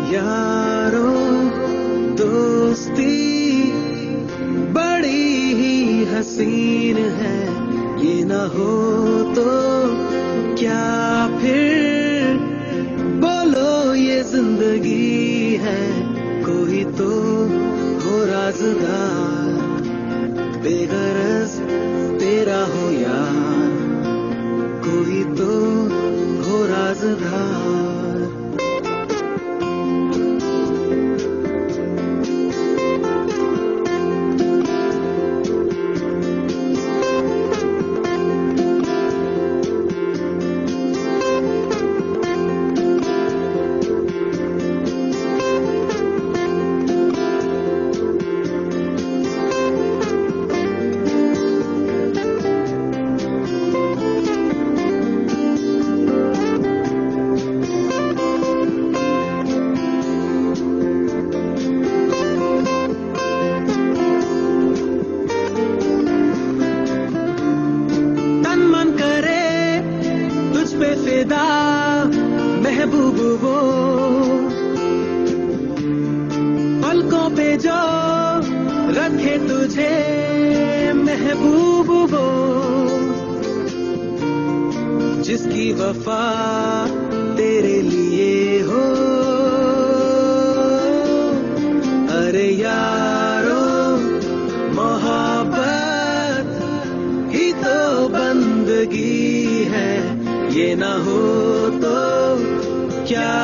यारों दोस्ती बड़ी ही हसीन है, ये ना हो तो क्या फिर बोलो ये जिंदगी है। कोई तो हो राज़दार, बेगरज तेरा हो यार, कोई तो हो राज़दार। फिदा महबूब वो पलकों पे जो रखे तुझे महबूब वो, जिसकी वफा तेरे लिए हो। अरे यारो मोहब्बत ही तो बंदगी है, ये ना हो तो क्या